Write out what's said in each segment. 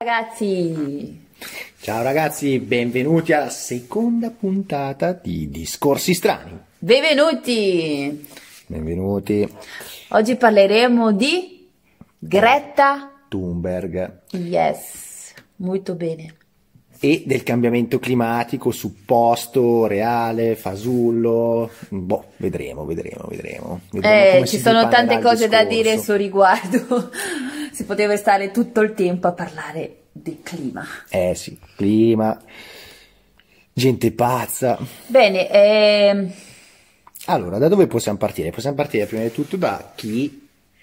ragazzi! Ciao ragazzi, benvenuti alla seconda puntata di Discorsi Strani. Benvenuti! Benvenuti. Oggi parleremo di Greta Thunberg Yes, molto bene. e del cambiamento climatico supposto, reale, fasullo. Boh, vedremo come Ci si sono dipanerà tante il cose da discorso. dire su riguardo. Si poteva stare tutto il tempo a parlare del clima. Sì, clima, gente pazza. Bene, Allora, da dove possiamo partire? Possiamo partire prima di tutto da chi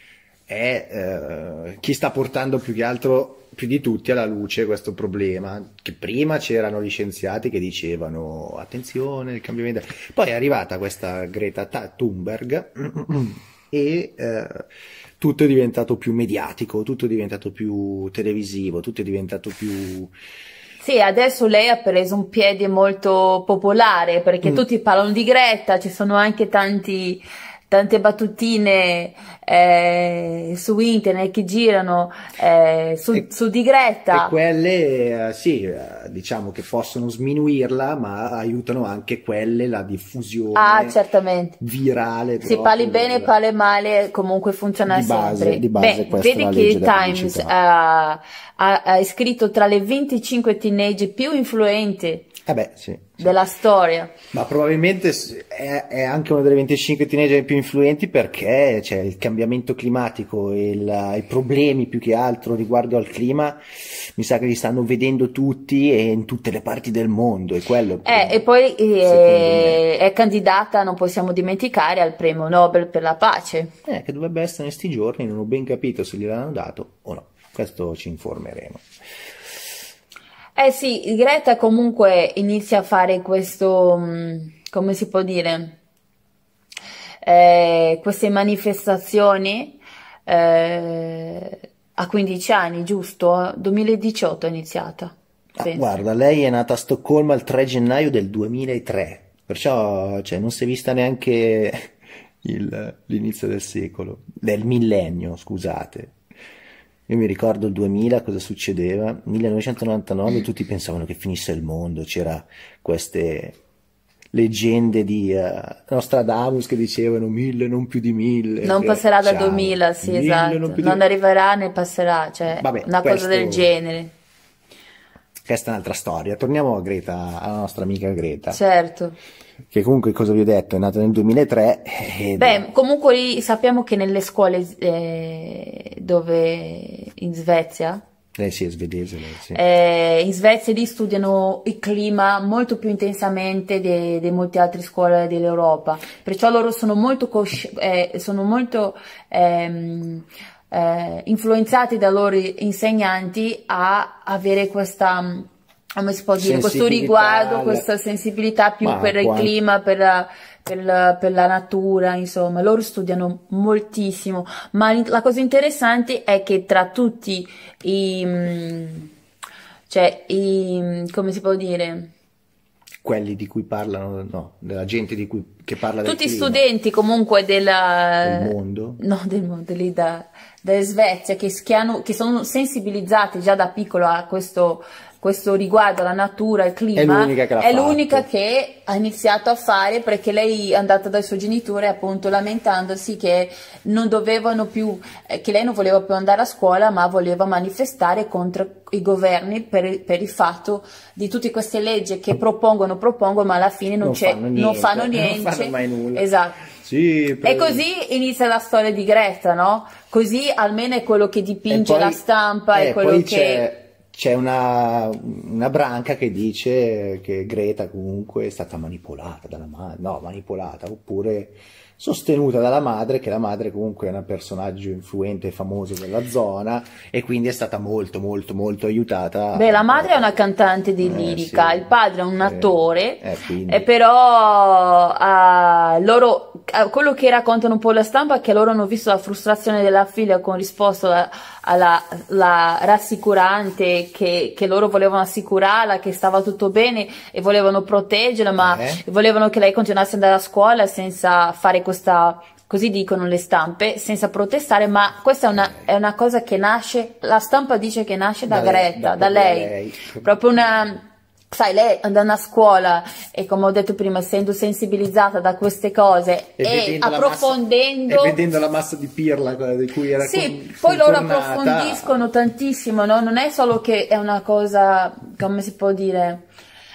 sta portando più che altro, più di tutti, alla luce questo problema. Che prima c'erano gli scienziati che dicevano attenzione, il cambiamento. Poi è arrivata questa Greta Thunberg e tutto è diventato più mediatico, tutto è diventato più televisivo, tutto è diventato più... sì, adesso lei ha preso un piede molto popolare perché tutti parlano di Greta, ci sono anche tante battutine su internet che girano su di Greta. E quelle, sì, diciamo che possono sminuirla, ma aiutano anche quelle la diffusione Certamente. virale. Se parli bene, parli male, comunque funziona sempre. Di base questa è vedi la che legge il della Times pubblicità. ha iscritto tra le 25 teenager più influenti Sì. della storia. Ma probabilmente è anche una delle 25 teenager più influenti perché c'è il cambiamento climatico e i problemi più che altro riguardo al clima, mi sa che li stanno vedendo tutti e in tutte le parti del mondo, e quello E poi secondo me. è candidata, non possiamo dimenticare, al premio Nobel per la pace. Che dovrebbe essere in sti giorni, non ho ben capito se gliel'hanno dato o no, questo ci informeremo. Sì, Greta comunque inizia a fare questo, come si può dire, queste manifestazioni a 15 anni, giusto? 2018 è iniziata, penso. Guarda, lei è nata a Stoccolma il 3 gennaio del 2003, perciò non si è vista neanche l'inizio del secolo, del millennio, scusate. Io mi ricordo il 2000, cosa succedeva? 1999 tutti pensavano che finisse il mondo, c'era queste leggende di Nostradamus che dicevano 1000, non più di 1000. Non passerà dal 2000, sì, 1000, esatto. Non arriverà né passerà, cioè Vabbè, una cosa del genere. Questa è un'altra storia. Torniamo a Greta, alla nostra amica Greta. Certo. Che comunque, cosa vi ho detto, è nata nel 2003. Comunque sappiamo che nelle scuole dove in Svezia, Lei sì, è svedese, lei sì. in Svezia lì studiano il clima molto più intensamente di molte altre scuole dell'Europa, perciò loro sono molto influenzati dai loro insegnanti a avere questa, come si può dire, questo riguardo, questa sensibilità più per il clima, per la natura, insomma, loro studiano moltissimo, ma la cosa interessante è che tra tutti come si può dire? Quelli di cui parlano, no, della gente che parla del Tutti clima. Studenti comunque Del mondo? No, del mondo, lì da Svezia, che sono sensibilizzati già da piccolo a questo riguardo alla natura, al clima. È l'unica che ha iniziato a fare, perché lei è andata dai suoi genitori appunto lamentandosi che non dovevano più, che lei non voleva più andare a scuola, ma voleva manifestare contro i governi per il fatto di tutte queste leggi che propongono, ma alla fine non fanno niente. Non fanno mai nulla. Esatto. Sì, E così inizia la storia di Greta, no? Così almeno è quello che dipinge la stampa, è quello poi che... c'è una branca che dice che Greta comunque è stata manipolata dalla madre, no, manipolata, oppure sostenuta dalla madre, che la madre comunque è un personaggio influente e famoso della zona, e quindi è stata molto molto molto aiutata. La madre è una cantante di lirica, sì, il padre è un attore, quindi. però quello che raccontano un po' la stampa è che loro hanno visto la frustrazione della figlia con risposta alla rassicurante, che loro volevano assicurarla che stava tutto bene e volevano proteggerla, ma volevano che lei continuasse ad andare a scuola senza fare questa così dicono le stampe, senza protestare, ma questa è una cosa che nasce, la stampa dice che nasce da Greta, da lei, proprio una... Sai, lei andando a scuola e come ho detto prima, essendo sensibilizzata da queste cose e approfondendo... E vedendo la massa di pirla di cui era poi loro approfondiscono tantissimo, no? Non è solo che è una cosa, come si può dire,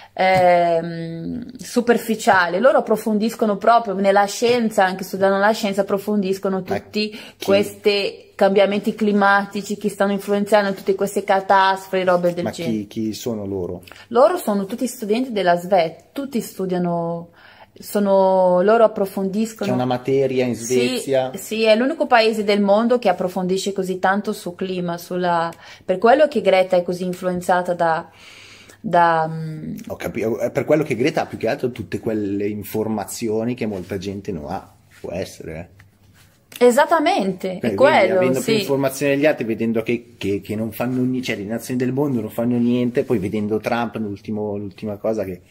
superficiale, loro approfondiscono proprio nella scienza, anche studiando la scienza, approfondiscono tutti questi cambiamenti climatici che stanno influenzando tutte queste catastrofi, robe del genere. Ma chi sono loro? Loro sono tutti studenti della SVET, tutti studiano, loro approfondiscono. C'è una materia in Svezia? Sì, è l'unico paese del mondo che approfondisce così tanto sul clima, per quello che Greta è così influenzata Ho capito, per quello che Greta ha più che altro tutte quelle informazioni che molta gente non ha, può essere. Esattamente, è quello, avendo più informazioni degli altri, vedendo che non fanno niente, cioè le nazioni del mondo non fanno niente, poi vedendo Trump, l'ultima cosa che...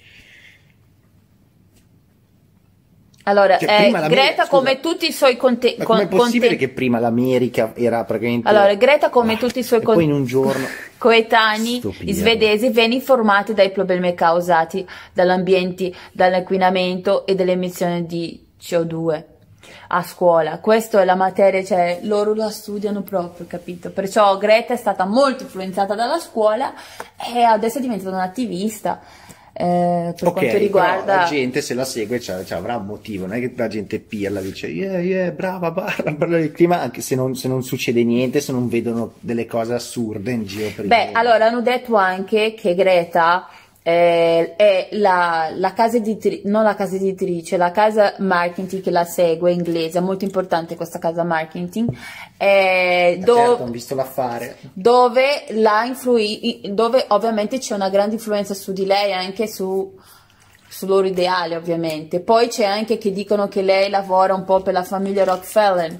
Allora, Greta come tutti i suoi ma com'è possibile che prima l'America era praticamente... Allora, Greta come tutti i suoi poi in un giorno... coetanei svedesi venne informati dai problemi causati dall'ambiente, dall'inquinamento e dalle emissioni di CO2 a scuola. Questa è la materia, cioè loro la studiano proprio, capito? Perciò Greta è stata molto influenzata dalla scuola e adesso è diventata un'attivista. Per quanto riguarda la gente, se la segue, avrà un motivo, non è che la gente pirla, dice brava, parla del clima, anche se non succede niente, se non vedono delle cose assurde in giro per il mondo. Allora hanno detto anche che Greta è la casa editrice, non la casa editrice, la casa marketing che la segue, inglese, è molto importante questa casa marketing, certo, ho visto l'affare, dove ovviamente c'è una grande influenza su di lei, anche su loro ideali ovviamente. Poi c'è anche che dicono che lei lavora un po' per la famiglia Rockefeller,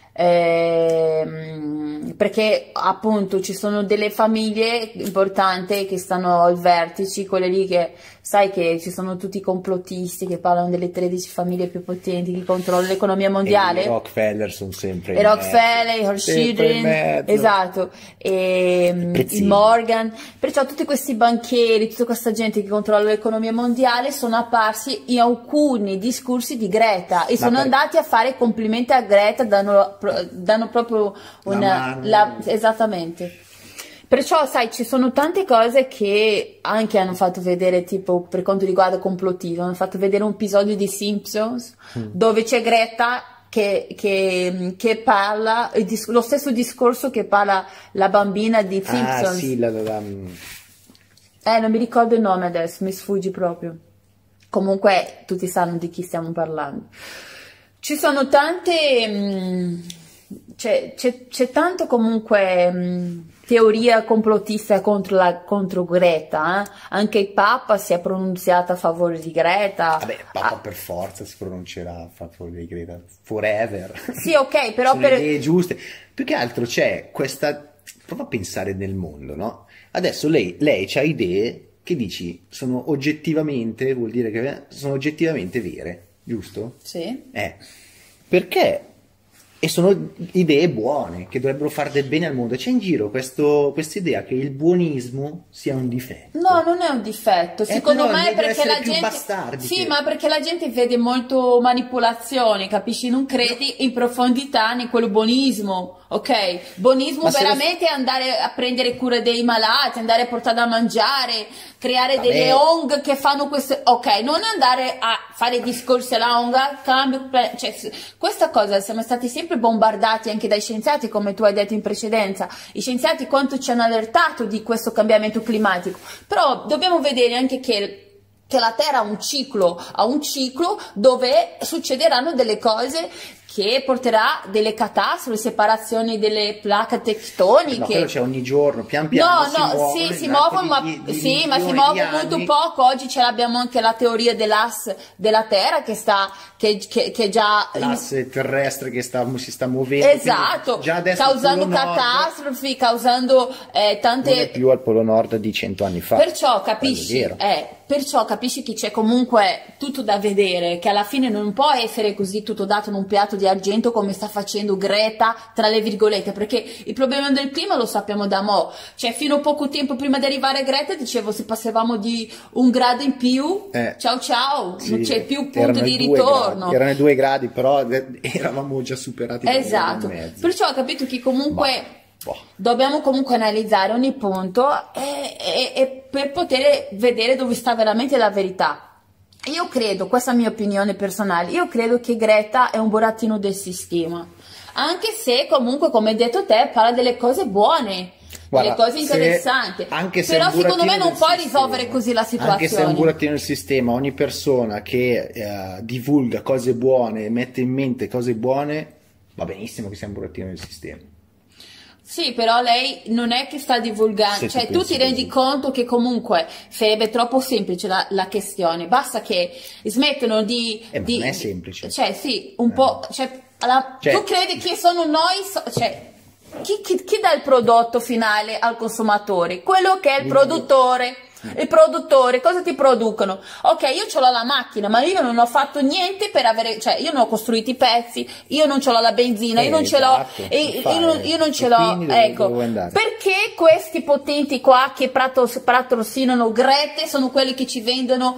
perché appunto ci sono delle famiglie importanti che stanno al vertice, quelle lì che sai che ci sono tutti i complottisti che parlano delle 13 famiglie più potenti che controllano l'economia mondiale. E i Rockefeller sono sempre i Rockefeller, i Hershey, esatto, il Morgan, perciò tutti questi banchieri, tutta questa gente che controlla l'economia mondiale sono apparsi in alcuni discorsi di Greta e sono andati a fare complimenti a Greta, danno proprio esattamente. Perciò sai, ci sono tante cose che anche hanno fatto vedere, tipo per quanto riguarda complottismo, hanno fatto vedere un episodio di Simpsons dove c'è Greta che parla lo stesso discorso che parla la bambina di Simpsons. Sì, non mi ricordo il nome adesso, mi sfugge proprio. Comunque tutti sanno di chi stiamo parlando. Ci sono tante... c'è tanto comunque teoria complottista contro Greta, anche il Papa si è pronunciato a favore di Greta. Vabbè, il Papa per forza si pronuncerà a favore di Greta, forever. Sì, ok, però sono idee giuste. Più che altro c'è questa, prova a pensare nel mondo, no? Adesso lei ha idee che dici sono oggettivamente, vuol dire che sono oggettivamente vere, giusto? Sì. Perché? E sono idee buone, che dovrebbero fare del bene al mondo. C'è in giro questa idea che il buonismo sia un difetto. No, non è un difetto. Secondo me è perché la gente... bastardi. Sì, ma perché la gente vede molto manipolazione, capisci? Non credi in profondità in quello buonismo, ok? Buonismo veramente è andare a prendere cura dei malati, andare a portare da mangiare, creare delle ONG che fanno questo... Ok, non andare a fare discorsi alla ONG, cambio... Cioè, questa cosa siamo stati sempre bombardati anche dai scienziati, come tu hai detto in precedenza. I scienziati quanto ci hanno allertato di questo cambiamento climatico, però dobbiamo vedere anche che la Terra ha un ciclo dove succederanno delle cose che porterà delle catastrofi, separazioni delle placche tettoniche. No, quello c'è ogni giorno, pian piano si muovono, ma si muovono molto poco. Oggi ce l'abbiamo anche la teoria dell'asse della Terra che già l'asse terrestre che si sta muovendo. Esatto, già adesso causando catastrofi, causando tante... Non è più al Polo Nord di 100 anni fa. Perciò capisci che c'è comunque tutto da vedere, che alla fine non può essere così tutto dato in un piatto di argento come sta facendo Greta, tra le virgolette, perché il problema del clima lo sappiamo da mo', cioè fino a poco tempo prima di arrivare a Greta dicevo se passavamo di 1 grado in più, ciao ciao, sì, non c'è più punto di ritorno. Erano 2 gradi, però eravamo già superati. Esatto, perciò ho capito che comunque dobbiamo comunque analizzare ogni punto e per poter vedere dove sta veramente la verità. Io credo, questa è la mia opinione personale, io credo che Greta è un burattino del sistema, anche se comunque come hai detto te parla delle cose buone, delle cose interessanti, però secondo me non puoi risolvere così la situazione. Anche se è un burattino del sistema, ogni persona che divulga cose buone, mette in mente cose buone, va benissimo che sia un burattino del sistema. Sì, però lei non è che sta divulgando, cioè tu ti rendi conto che comunque sarebbe troppo semplice la questione, basta che smettono di... non è semplice. Cioè sì, un po', tu credi che sono noi, cioè chi dà il prodotto finale al consumatore? Quello che è il produttore. Il produttore, cosa ti producono? Ok, io ce l'ho la macchina, ma io non ho fatto niente per avere, cioè io non ho costruito i pezzi, io non ce l'ho la benzina, io non ce l'ho, io non ce l'ho, ecco, perché questi potenti qua che patrocinano Grete sono quelli che ci vendono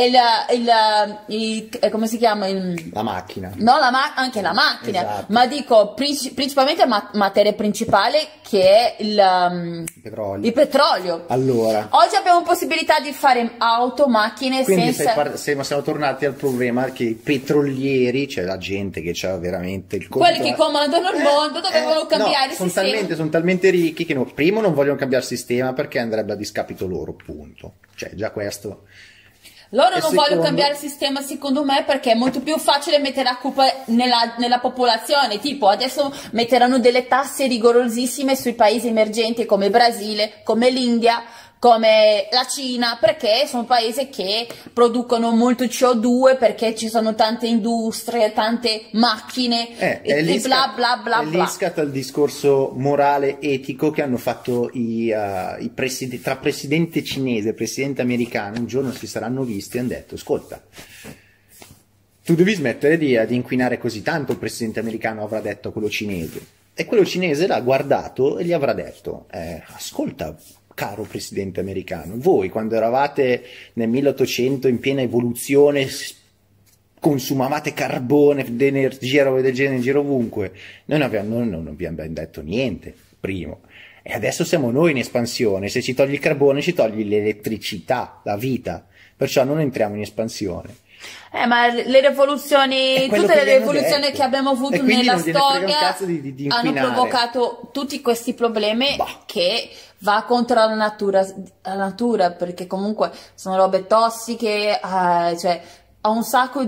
come si chiama? La macchina. No, anche la macchina, esatto. Ma dico principalmente la materia principale che è il petrolio. Allora, oggi abbiamo possibilità di fare auto, macchine quindi senza... siamo tornati al problema che i petrolieri, cioè la gente che c'ha veramente il quelli che comandano il mondo dovevano cambiare il sistema. Sono talmente ricchi che primo non vogliono cambiare sistema perché andrebbe a discapito loro, punto. Cioè già questo. Loro non vogliono cambiare il sistema secondo me perché è molto più facile mettere la colpa nella popolazione, tipo adesso metteranno delle tasse rigorosissime sui paesi emergenti come il Brasile, come l'India, come la Cina, perché sono paesi che producono molto CO2 perché ci sono tante industrie, tante macchine e bla bla bla bla. E lì scatta il discorso morale etico che hanno fatto tra presidente cinese e presidente americano, un giorno si saranno visti e hanno detto ascolta, tu devi smettere di inquinare così tanto. Il presidente americano avrà detto a quello cinese e quello cinese l'ha guardato e gli avrà detto ascolta caro presidente americano, voi quando eravate nel 1800 in piena evoluzione consumavate carbone, d'energia, roba del genere in giro ovunque, noi non abbiamo ben detto niente, primo, e adesso siamo noi in espansione, se ci togli il carbone ci togli l'elettricità, la vita, perciò non entriamo in espansione. Ma le rivoluzioni, tutte le rivoluzioni che abbiamo avuto nella storia hanno provocato tutti questi problemi che va contro la natura, perché comunque sono robe tossiche, cioè ha un sacco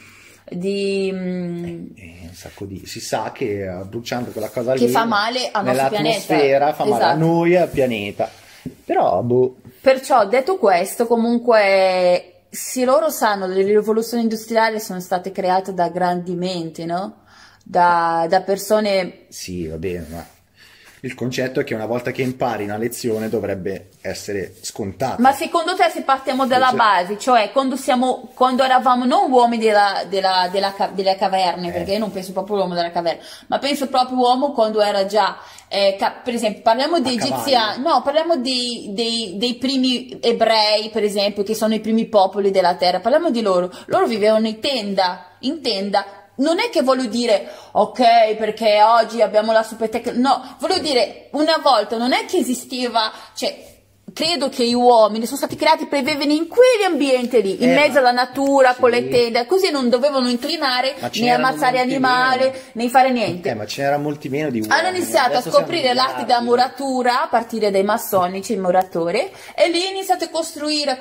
si sa che bruciando quella cosa lì che fa male al nostro pianeta, nell'atmosfera fa male a noi e al pianeta, però perciò detto questo comunque sì, loro sanno le rivoluzioni industriali sono state create da grandi menti, no? Da persone. Sì, va bene, ma il concetto è che una volta che impari una lezione dovrebbe essere scontata. Ma secondo te se partiamo dalla base, cioè quando eravamo non uomini delle caverne, perché io non penso proprio all'uomo della caverna, ma penso proprio uomo quando era già, per esempio, parliamo di egiziani, no, parliamo dei primi ebrei, per esempio, che sono i primi popoli della terra, parliamo di loro vivevano in tenda. Non è che voglio dire, ok, perché oggi abbiamo la super tecnologia, no, voglio dire, una volta non è che esisteva, cioè, credo che gli uomini sono stati creati per vivere in quegli ambienti lì, in mezzo alla natura, con le tende, così non dovevano inclinare, né ammazzare animali, né fare niente. Ma ce n'era molti meno di uomini. Hanno iniziato a scoprire l'arte della muratura, a partire dai massonici, i muratori, e lì iniziate a costruire,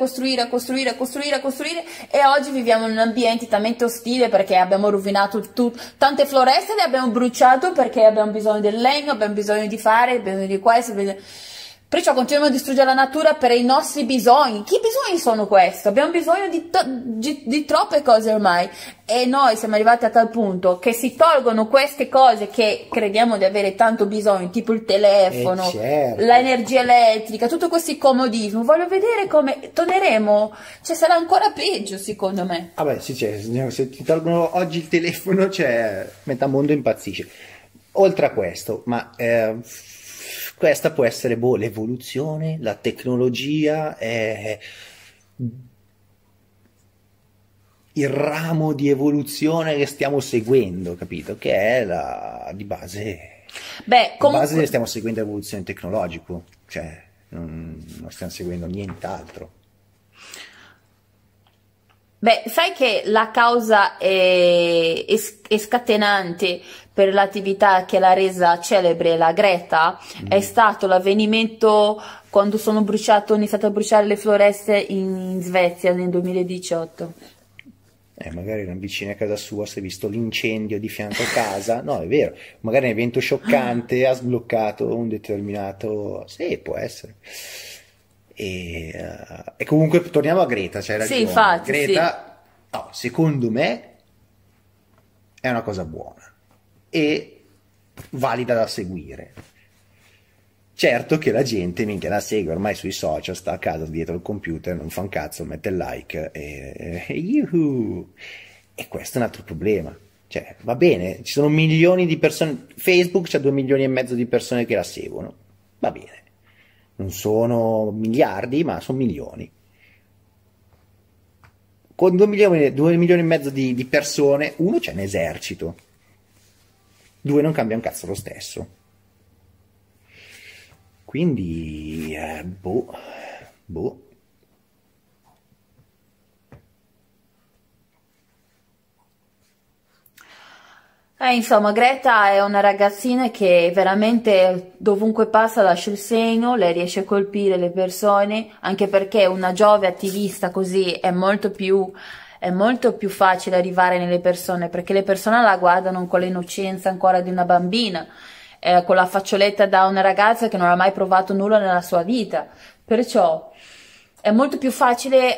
e oggi viviamo in un ambiente talmente ostile perché abbiamo rovinato tante foreste, le abbiamo bruciato perché abbiamo bisogno del legno, abbiamo bisogno di fare, abbiamo bisogno di questo, Perciò continuiamo a distruggere la natura per i nostri bisogni. Che bisogni sono questi? Abbiamo bisogno di troppe cose ormai. E noi siamo arrivati a tal punto che si tolgono queste cose che crediamo di avere tanto bisogno, tipo il telefono, certo. l'energia elettrica, tutti questi comodismi. Voglio vedere come torneremo. Cioè, sarà ancora peggio, secondo me. Vabbè, sì, se ti tolgono oggi il telefono, cioè, metà mondo impazzisce. Oltre a questo, ma questa può essere l'evoluzione, la tecnologia, il ramo di evoluzione che stiamo seguendo, capito? Che è di base. Beh, comunque... Di base stiamo seguendo l'evoluzione tecnologica, cioè non stiamo seguendo nient'altro. Beh, sai che la causa è scatenante per l'attività che l'ha resa celebre la Greta è stato l'avvenimento quando sono iniziato a bruciare le foreste in Svezia nel 2018. Magari erano vicini a casa sua, si è visto l'incendio di fianco a casa, no, è vero, magari un evento scioccante ha sbloccato un determinato... Sì, può essere. E comunque torniamo a Greta, c'hai ragione. Sì, infatti, Greta, sì. No, secondo me è una cosa buona e valida da seguire. Certo che la gente minchia la segue ormai sui social, sta a casa dietro il computer, non fa un cazzo, mette il like e yuhu! E questo è un altro problema. Cioè, va bene, ci sono milioni di persone, Facebook c'ha 2 milioni e mezzo di persone che la seguono, va bene. Non sono miliardi, ma sono milioni. Con 2 milioni e mezzo di persone, uno c'è un esercito, 2 non cambia un cazzo lo stesso. Quindi, boh. Insomma, Greta è una ragazzina che veramente dovunque passa lascia il segno, lei riesce a colpire le persone, anche perché una giovane attivista così è molto più facile arrivare nelle persone, perché le persone la guardano con l'innocenza ancora di una bambina, con la faccioletta da una ragazza che non ha mai provato nulla nella sua vita. Perciò è molto più facile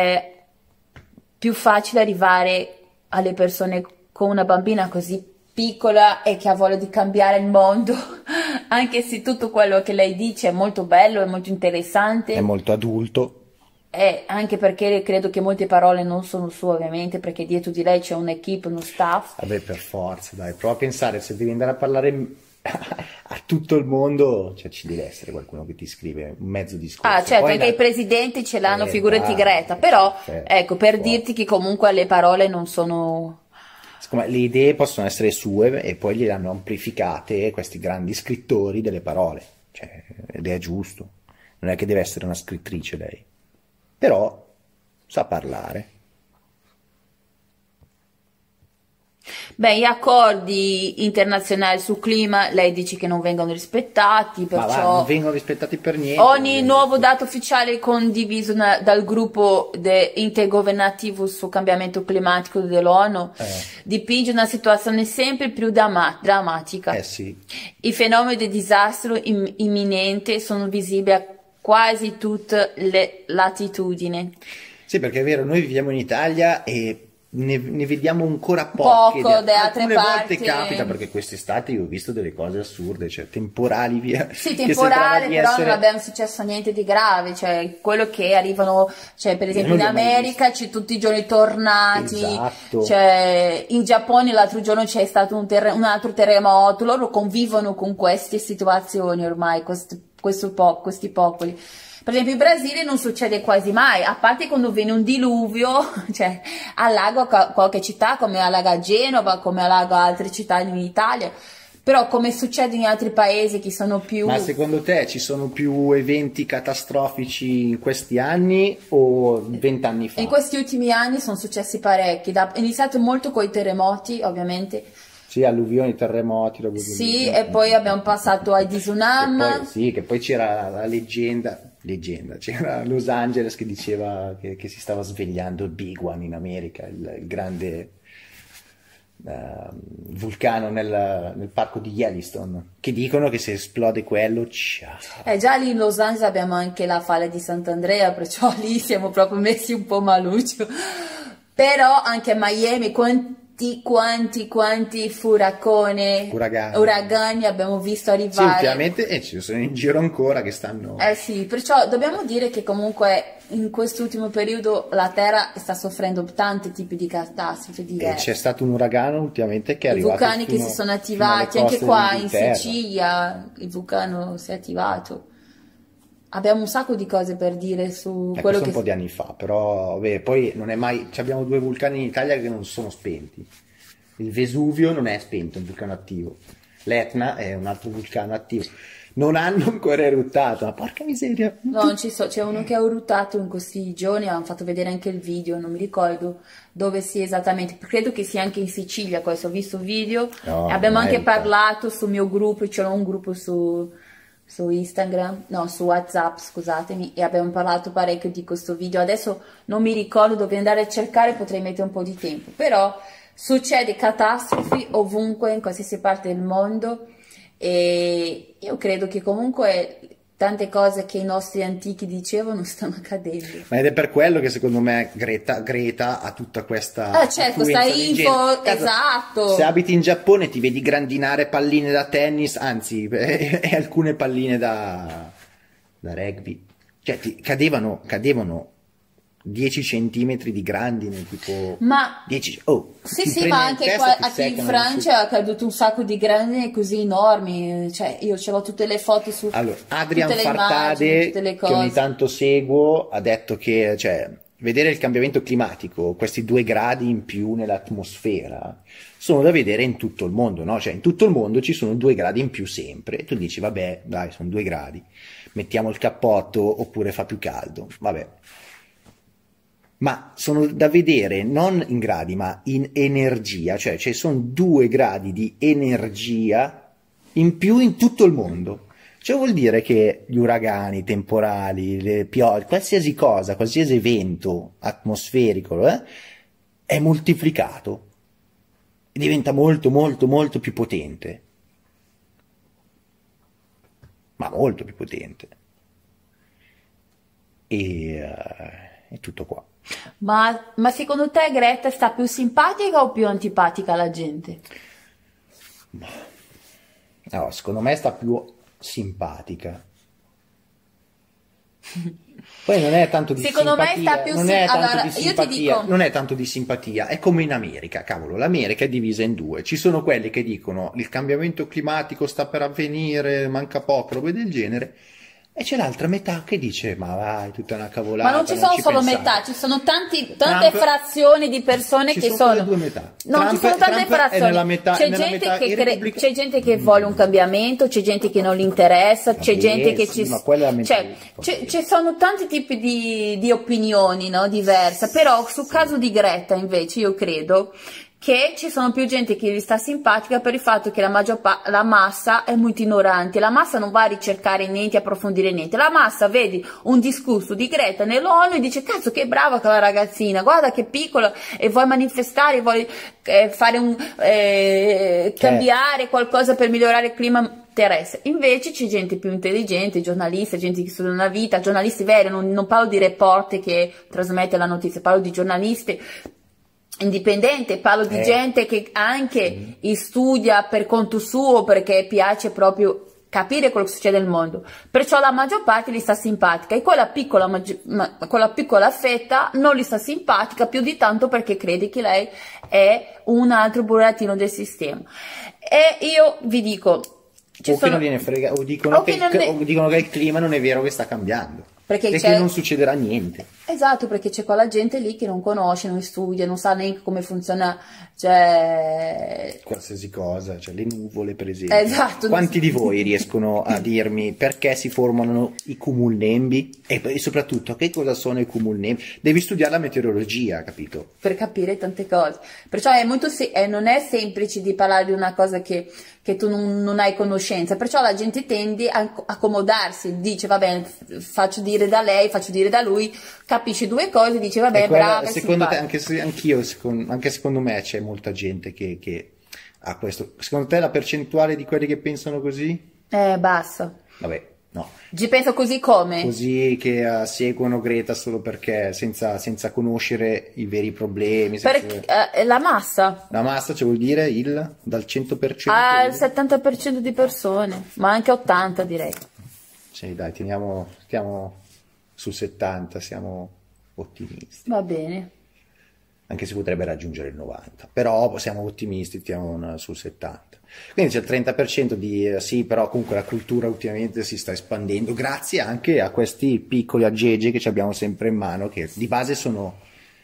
arrivare alle persone con una bambina così piccola e che ha voglia di cambiare il mondo, anche se tutto quello che lei dice è molto bello, è molto interessante. È molto adulto. Anche perché credo che molte parole non sono sue, ovviamente, perché dietro di lei c'è un'equipe, uno staff. Vabbè, per forza, dai, prova a pensare, se devi andare a parlare a tutto il mondo, cioè ci deve essere qualcuno che ti scrive un mezzo discorso. Certo, anche i presidenti ce l'hanno, figurati Greta, però ecco, per dirti che comunque le parole non sono... Le idee possono essere sue e poi gliele hanno amplificate questi grandi scrittori delle parole, cioè, ed è giusto, non è che deve essere una scrittrice lei, però sa parlare. Beh, gli accordi internazionali sul clima, lei dice che non vengono rispettati, perciò non vengono rispettati per niente. Ogni nuovo dato ufficiale condiviso dal gruppo intergovernativo sul cambiamento climatico dell'ONU dipinge una situazione sempre più drammatica. Sì. I fenomeni di disastro imminente sono visibili a quasi tutte le latitudini. Sì, perché è vero, noi viviamo in Italia e ne vediamo ancora poche. Da altre alcune parti. Volte capita, perché quest'estate io ho visto delle cose assurde, cioè temporali via. Sì, temporali, però non abbiamo successo niente di grave, cioè quello che arrivano, cioè per esempio in America c'è tutti i giorni tornati, esatto. Cioè in Giappone l'altro giorno c'è stato un altro terremoto, loro convivono con queste situazioni ormai, questi popoli. Per esempio in Brasile non succede quasi mai, a parte quando viene un diluvio, cioè allaga qualche città, come allaga Genova, come allaga altre città in Italia, però come succede in altri paesi che sono più... Ma secondo te ci sono più eventi catastrofici in questi anni o 20 anni fa? In questi ultimi anni sono successi parecchi, è iniziato molto con i terremoti, ovviamente. Sì, alluvioni, terremoti. Sì, e poi abbiamo passato ai tsunami. Sì, che poi c'era la leggenda, c'era Los Angeles che diceva che si stava svegliando il Big One in America, il grande vulcano nel parco di Yellowstone, che dicono che se esplode quello, ciao. Già lì in Los Angeles abbiamo anche la falla di Sant'Andrea, perciò lì siamo proprio messi un po' maluccio. Però anche a Miami, quanti uragani abbiamo visto Sì, arrivare. ultimamente ci sono in giro ancora che stanno... Sì, perciò dobbiamo dire che comunque in quest'ultimo periodo la Terra sta soffrendo tanti tipi di catastrofi E diverse. c'è stato un uragano ultimamente che è I arrivato vulcani che fino- si sono fino alle attivati, anche coste qua in dell'Inghilterra. Sicilia il vulcano si è attivato. Abbiamo un sacco di cose per dire su quello Questo che... un po' di anni fa, però vabbè, poi non è mai... abbiamo due vulcani in Italia che non sono spenti. Il Vesuvio non è spento, è un vulcano attivo. L'Etna è un altro vulcano attivo. Non hanno ancora eruttato, ma porca miseria. No, non ci so, c'è uno che ha urtato in questi giorni, hanno fatto vedere anche il video, non mi ricordo dove sia esattamente, credo che sia anche in Sicilia questo, ho visto il video, No, e abbiamo non è anche urtato. parlato sul mio gruppo, c'è un gruppo su Instagram, no, su WhatsApp, scusatemi, e abbiamo parlato parecchio di questo video, adesso non mi ricordo dove andare a cercare, potrei mettere un po' di tempo, però succede catastrofi ovunque, in qualsiasi parte del mondo, e io credo che comunque tante cose che i nostri antichi dicevano stanno accadendo. Ma ed è per quello che secondo me Greta ha tutta questa Certo, questa affluenza di info, gente. Cazzo, esatto. se abiti in Giappone ti vedi grandinare palline da tennis, anzi, e alcune palline da rugby. Cioè, cadevano 10 centimetri di grandine, tipo Ma 10. Oh, sì, ti sì, prende ma in anche testa, qua ti anche in seccano Francia è caduto un sacco di grandine così enormi, cioè io ce l'ho tutte le foto su Allora, Adrian tutte le immagini, Fartade, tutte le che ogni cose. tanto seguo, ha detto che, cioè, vedere il cambiamento climatico, questi 2 gradi in più nell'atmosfera, sono da vedere in tutto il mondo, no? Cioè, in tutto il mondo ci sono 2 gradi in più sempre. E tu dici, vabbè, dai, sono 2 gradi, mettiamo il cappotto oppure fa più caldo, vabbè. Ma sono da vedere non in gradi, ma in energia, cioè ci sono 2 gradi di energia in più in tutto il mondo. Cioè vuol dire che gli uragani, i temporali, le piogge, qualsiasi cosa, qualsiasi evento atmosferico è moltiplicato e diventa molto molto molto più potente. Ma molto più potente. E è tutto qua. Ma secondo te Greta sta più simpatica o più antipatica alla gente? No, secondo me sta più simpatica. Poi non è tanto di Secondo me simpatia, sta più non è tanto allora, di io ti simpatia, dico, non è tanto di simpatia, è come in America, cavolo, l'America è divisa in 2. Ci sono quelli che dicono il cambiamento climatico sta per avvenire, manca poco, robe del genere. E c'è l'altra metà che dice, ma vai, tutta una cavolata. ma non ci sono solo pensate. metà, ci sono tante Trump- frazioni di persone Ci che sono sono. quelle 2 metà. Non ci sono tante Trump è frazioni. nella metà, C'è nella gente metà che i repubblicani. c'è gente che vuole un cambiamento, c'è gente che non gli interessa, c'è Vabbè, gente che sì, ma quella è la cioè, mentalità. ci sono tanti tipi di opinioni, no, diverse, però sul caso di Greta invece io credo che ci sono più gente che gli sta simpatica per il fatto che la massa è molto ignorante, la massa non va a ricercare niente, approfondire niente, la massa vedi un discorso di Greta nell'ONU e dice cazzo che brava quella ragazzina, guarda che piccola e vuoi manifestare, vuoi fare cambiare qualcosa per migliorare il clima terrestre. Invece c'è gente più intelligente, giornalisti, gente che studia una vita, giornalisti veri, non parlo di reporter che trasmette la notizia, parlo di giornalisti indipendente, parlo di gente che anche studia per conto suo perché piace proprio capire quello che succede nel mondo, perciò la maggior parte gli sta simpatica e quella piccola fetta non gli sta simpatica più di tanto perché crede che lei è un altro burattino del sistema. E io vi dico O che non gliene frega, o dicono che il clima non è vero che sta cambiando. perché Perché non succederà niente. Esatto, perché c'è quella gente lì che non conosce, non studia, non sa neanche come funziona, cioè... Qualsiasi cosa, cioè le nuvole per esempio. Esatto. Quanti di voi riescono a dirmi perché si formano i cumulnimbus e soprattutto che cosa sono i cumulnimbus? Devi studiare la meteorologia, capito? Per capire tante cose. Perciò è molto non è semplice di parlare di una cosa che che tu non hai conoscenza, perciò la gente tende a accomodarsi, dice va bene, faccio dire da lei, faccio dire da lui, capisce due cose, dice va bene, brava, secondo te, anche secondo me c'è molta gente che ha questo. Secondo te la percentuale di quelli che pensano così? Bassa. Vabbè, no. Ci penso così come? Così che seguono Greta solo perché senza conoscere i veri problemi. La massa. La massa, cioè vuol dire dal 100%? Il 70% di persone, ma anche 80% direi. Sì, dai, stiamo sul 70%, siamo ottimisti. Va bene. Anche se potrebbe raggiungere il 90%, però siamo ottimisti, stiamo sul 70%. Quindi c'è il 30% di sì, però comunque la cultura ultimamente si sta espandendo grazie anche a questi piccoli aggeggi che ci abbiamo sempre in mano, che di base sono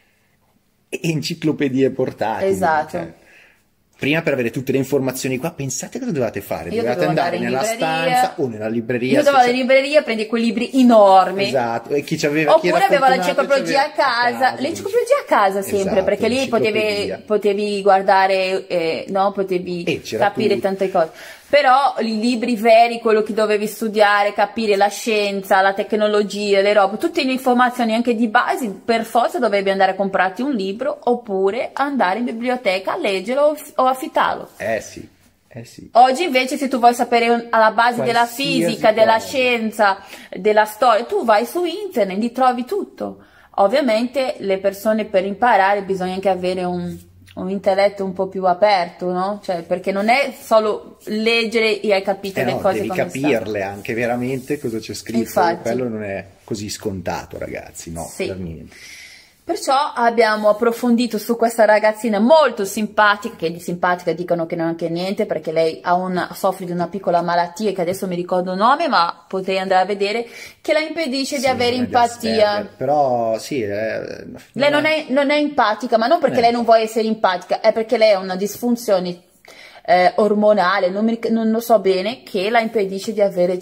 enciclopedie portatili. Esatto. Cioè, prima per avere tutte le informazioni qua, pensate cosa dovevate fare? Io dovevate andare nella stanza o nella libreria. Io andavo in libreria, prendi quei libri enormi. Esatto, e chi c'aveva, oppure aveva l'enciclopedia a casa, l'enciclopedia a casa sempre, esatto, perché lì potevi guardare, no, potevi capire tante cose. Però i libri veri, quello che dovevi studiare, capire la scienza, la tecnologia, le robe, tutte le informazioni anche di base, per forza dovevi andare a comprarti un libro oppure andare in biblioteca a leggerlo o affittarlo. Sì. Oggi invece se tu vuoi sapere alla base della fisica, della scienza, della storia, tu vai su internet, li trovi tutto. Ovviamente le persone per imparare bisogna anche avere un intelletto un po' più aperto, no? Cioè, perché non è solo leggere e hai capito le cose devi capirle anche veramente cosa c'è scritto. Infatti, quello non è così scontato, ragazzi, no, sì. Per niente. Perciò abbiamo approfondito su questa ragazzina molto simpatica, che di simpatica dicono che non è anche niente, perché lei soffre di una piccola malattia che adesso mi ricordo il nome, ma potei andare a vedere, che la impedisce di avere empatia. Però sì, lei non è empatica, ma non perché lei non vuole essere empatica, è perché lei ha una disfunzione ormonale, non lo so bene, che la impedisce di avere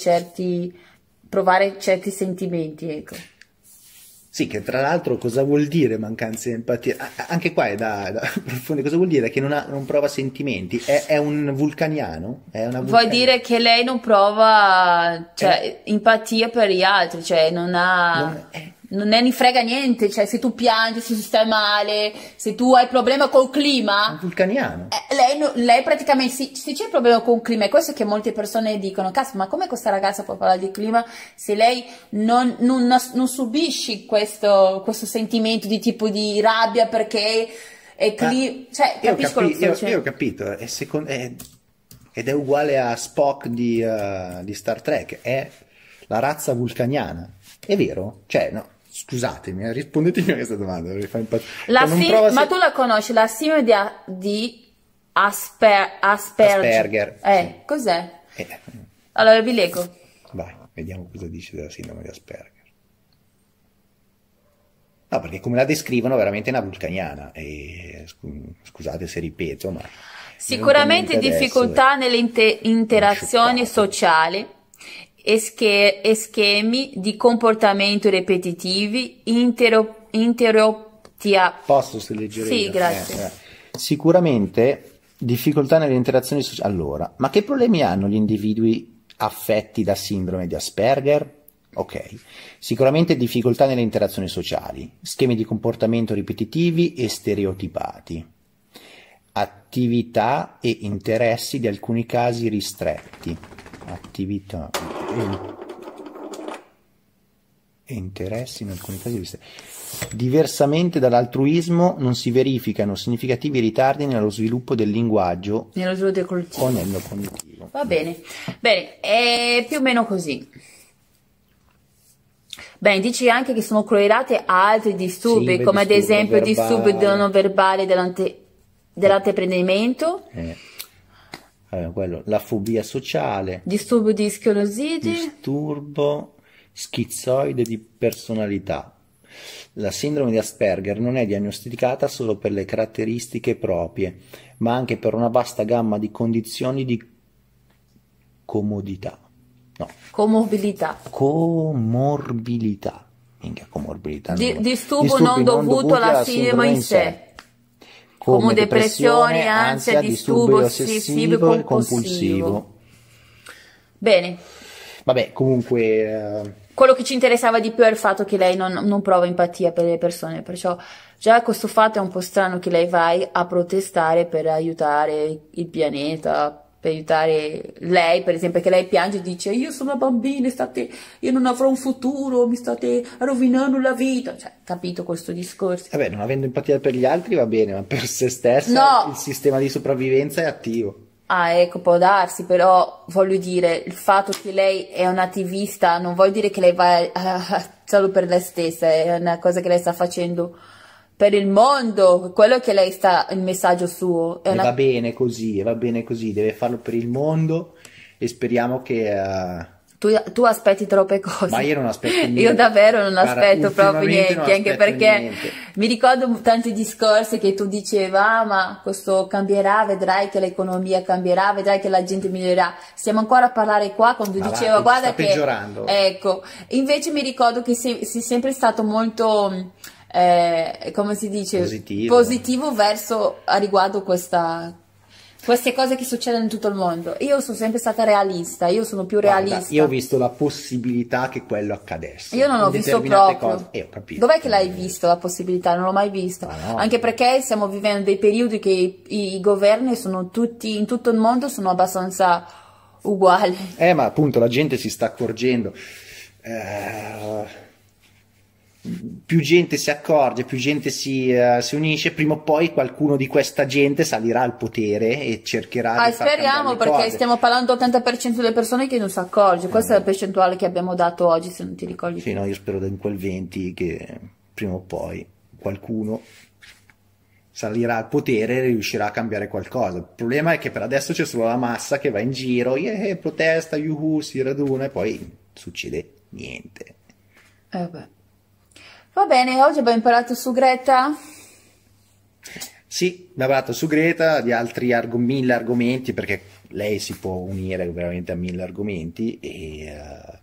provare certi sentimenti, ecco. Sì, che tra l'altro cosa vuol dire mancanza di empatia? Anche qua è da approfondire. Cosa vuol dire? Che non prova sentimenti? È un vulcaniano? Vuol dire che lei non prova empatia per gli altri, cioè non ne frega niente, cioè se tu piangi, se tu stai male, se tu hai problema col clima. È un vulcaniano. Lei praticamente, se c'è problema con il clima, è questo che molte persone dicono, cazzo, ma come questa ragazza può parlare di clima se lei non subisce questo sentimento di tipo di rabbia perché è clima, cioè capisco lo che io ho capito, ed è uguale a Spock di Star Trek, è la razza vulcaniana, è vero? Cioè, no. Scusatemi, rispondetemi a questa domanda. Ma tu la conosci, la sindrome di Asperger? Cos'è? Allora vi leggo. Vai, vediamo cosa dice della sindrome di Asperger. No, perché come la descrivono veramente è una vulcaniana. E, scusate se ripeto, ma... Sicuramente difficoltà nelle interazioni sociali. E schemi di comportamento ripetitivi, interoptia. Posso se leggere? Sì, grazie. Sicuramente difficoltà nelle interazioni sociali. Allora, ma che problemi hanno gli individui affetti da sindrome di Asperger? Ok, sicuramente difficoltà nelle interazioni sociali, schemi di comportamento ripetitivi e stereotipati, attività e interessi di alcuni casi ristretti. Attività e interessi in alcuni casi ristretti. Diversamente dall'altruismo non si verificano significativi ritardi nello sviluppo del linguaggio o nello cognitivo. Va bene, è più o meno così. Bene, dici anche che sono correlati a altri disturbi, sì, come ad esempio disturbi non verbali dell'apprendimento. Quello, la fobia sociale, disturbo di sclerositi, disturbo schizoide di personalità. La sindrome di Asperger non è diagnosticata solo per le caratteristiche proprie, ma anche per una vasta gamma di condizioni di comorbidità. Disturbo non dovuto alla sindrome in sé. come depressione, ansia, disturbo ossessivo e compulsivo. Bene. Vabbè, comunque... Quello che ci interessava di più è il fatto che lei non prova empatia per le persone, perciò già questo fatto è un po' strano che lei vai a protestare per aiutare il pianeta, per aiutare lei, per esempio, che lei piange e dice io sono una bambina, io non avrò un futuro, mi state rovinando la vita, cioè, capito questo discorso? Vabbè, non avendo empatia per gli altri va bene, ma per se stessa no. Il sistema di sopravvivenza è attivo. Ah, ecco, può darsi, però voglio dire, il fatto che lei è un'attivista non vuol dire che lei va solo per lei stessa, è una cosa che lei sta facendo per il mondo, quello che lei il messaggio suo. Va bene così, deve farlo per il mondo e speriamo che... Tu aspetti troppe cose. Ma io non aspetto niente. Io davvero non aspetto proprio niente, anche perché niente. Mi ricordo tanti discorsi che tu dicevi, ma questo cambierà, vedrai che l'economia cambierà, vedrai che la gente migliorerà. Stiamo ancora a parlare qua quando diceva, guarda che... peggiorando. Ecco, invece mi ricordo che sei sempre stato molto... come si dice? Positivo verso a riguardo queste cose che succedono in tutto il mondo. Io sono sempre stata realista, io sono più realista. Guarda, io ho visto la possibilità che quello accadesse. Io non l'ho visto proprio. Ho capito. Dov'è che l'hai visto la possibilità? Non l'ho mai visto. No. Anche perché stiamo vivendo dei periodi che i governi sono tutti, in tutto il mondo, sono abbastanza uguali. Ma appunto la gente si sta accorgendo. Più gente si accorge, più gente si unisce, prima o poi qualcuno di questa gente salirà al potere e cercherà di far speriamo, perché cose. stiamo parlando dell'80% delle persone che non si accorge. Questa è la percentuale che abbiamo dato oggi, se non ti ricordi. Sì, no, io spero in quel 20 che prima o poi qualcuno salirà al potere e riuscirà a cambiare qualcosa. Il problema è che per adesso c'è solo la massa che va in giro, protesta, si raduna e poi succede niente. Vabbè. Va bene, oggi abbiamo imparato su Greta. Sì, abbiamo parlato su Greta, di altri 1000 argomenti, perché lei si può unire veramente a 1000 argomenti e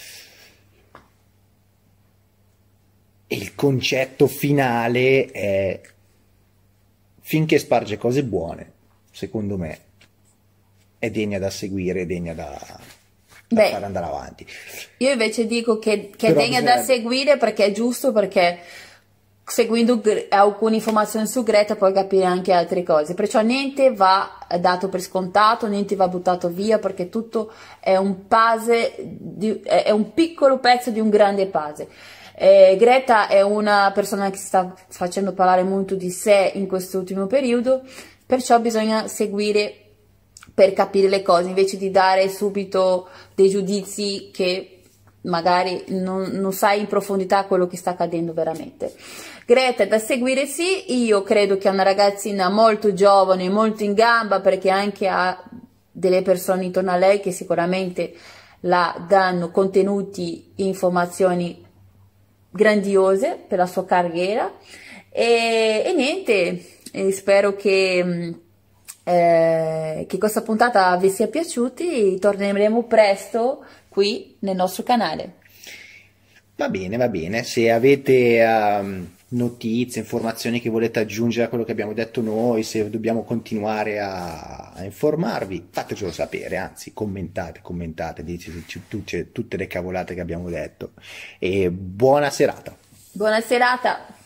il concetto finale è: finché sparge cose buone, secondo me è degna da seguire, è degna da far andare avanti. Io invece dico che è degna da seguire perché è giusto, perché seguendo alcune informazioni su Greta puoi capire anche altre cose, perciò niente va dato per scontato, niente va buttato via, perché tutto è un puzzle, è un piccolo pezzo di un grande puzzle. Greta è una persona che sta facendo parlare molto di sé in quest'ultimo periodo, perciò bisogna seguire per capire le cose, invece di dare subito dei giudizi che magari non sai in profondità quello che sta accadendo veramente. Greta è da seguire, sì, io credo che è una ragazzina molto giovane, molto in gamba, perché anche ha delle persone intorno a lei che sicuramente la danno contenuti e informazioni grandiose per la sua carriera e niente, spero che questa puntata vi sia piaciuta. Torneremo presto qui nel nostro canale. Va bene, se avete notizie, informazioni che volete aggiungere a quello che abbiamo detto noi, se dobbiamo continuare a informarvi, fatecelo sapere, anzi commentate, diteci tutte le cavolate che abbiamo detto e buona serata. Buona serata.